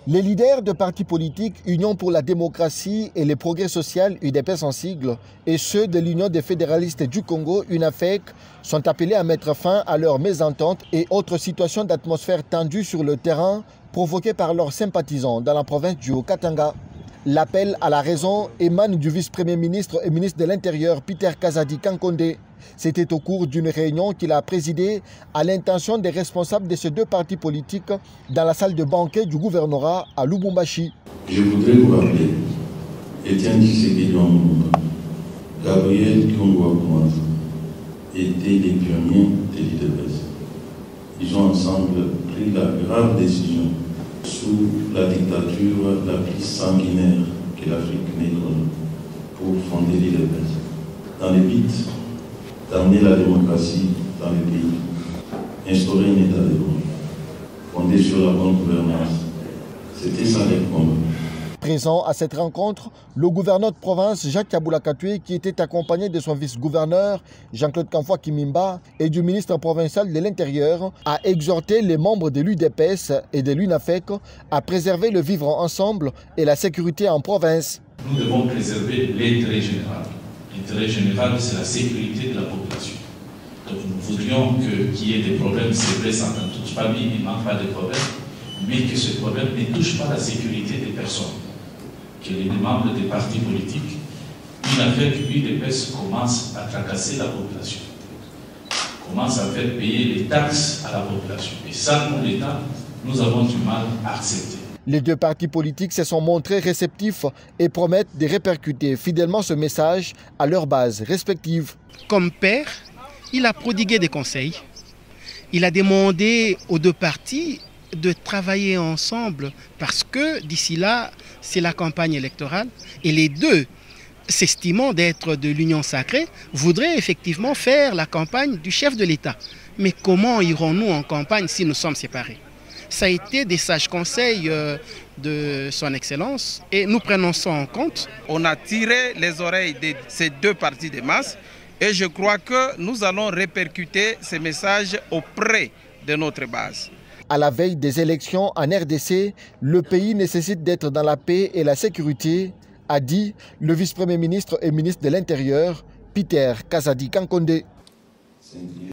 Les leaders de partis politiques Union pour la démocratie et le progrès social, UDPS en sigle, et ceux de l'Union des fédéralistes du Congo, UNAFEC, sont appelés à mettre fin à leurs mésententes et autres situations d'atmosphère tendue sur le terrain provoquées par leurs sympathisants dans la province du Haut-Katanga. L'appel à la raison émane du vice-premier ministre et ministre de l'Intérieur Peter Kazadi Kankonde. C'était au cours d'une réunion qu'il a présidée à l'intention des responsables de ces deux partis politiques dans la salle de banquet du gouvernorat à Lubumbashi. Je voudrais vous rappeler Étienne Tshisekedi Lumumba, Gabriel Kyungu étaient les pionniers de l'UDPS. Ils ont ensemble pris la grave décision sous la dictature la plus sanguinaire que l'Afrique n'ait connue pour fonder l'UDPS, dans le but d'amener la démocratie dans le pays, instaurer un état de droit, fondé sur la bonne gouvernance. C'était ça les combats. Présent à cette rencontre, le gouverneur de province Jacques Kabula Katoué, qui était accompagné de son vice-gouverneur Jean-Claude Kamfwa Kimimba et du ministre provincial de l'Intérieur, a exhorté les membres de l'UDPS et de l'UNAFEC à préserver le vivre ensemble et la sécurité en province. Nous devons préserver l'intérêt général. L'intérêt général, c'est la sécurité de la population. Donc nous voudrions qu'il y ait des problèmes, c'est vrai, ça ne touche pas lui, il ne manque pas de problèmes, mais que ce problème ne touche pas la sécurité des personnes. Que les membres des partis politiques, UNAFEC, UDPS commencent à tracasser la population, commencent à faire payer les taxes à la population. Et ça, pour l'État, nous avons du mal à accepter. Les deux partis politiques se sont montrés réceptifs et promettent de répercuter fidèlement ce message à leurs bases respectives. Comme père, il a prodigué des conseils. Il a demandé aux deux partis de travailler ensemble parce que d'ici là, c'est la campagne électorale et les deux, s'estimant d'être de l'union sacrée, voudraient effectivement faire la campagne du chef de l'État. Mais comment irons-nous en campagne si nous sommes séparés? Ça a été des sages conseils de son Excellence et nous prenons ça en compte. On a tiré les oreilles de ces deux partis de masse et je crois que nous allons répercuter ces messages auprès de notre base. À la veille des élections en RDC, le pays nécessite d'être dans la paix et la sécurité, a dit le vice-premier ministre et ministre de l'Intérieur, Peter Kazadi Kankonde.